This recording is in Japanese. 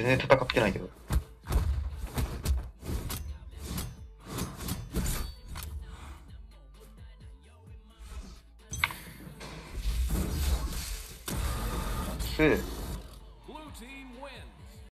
全然戦ってないけど。ス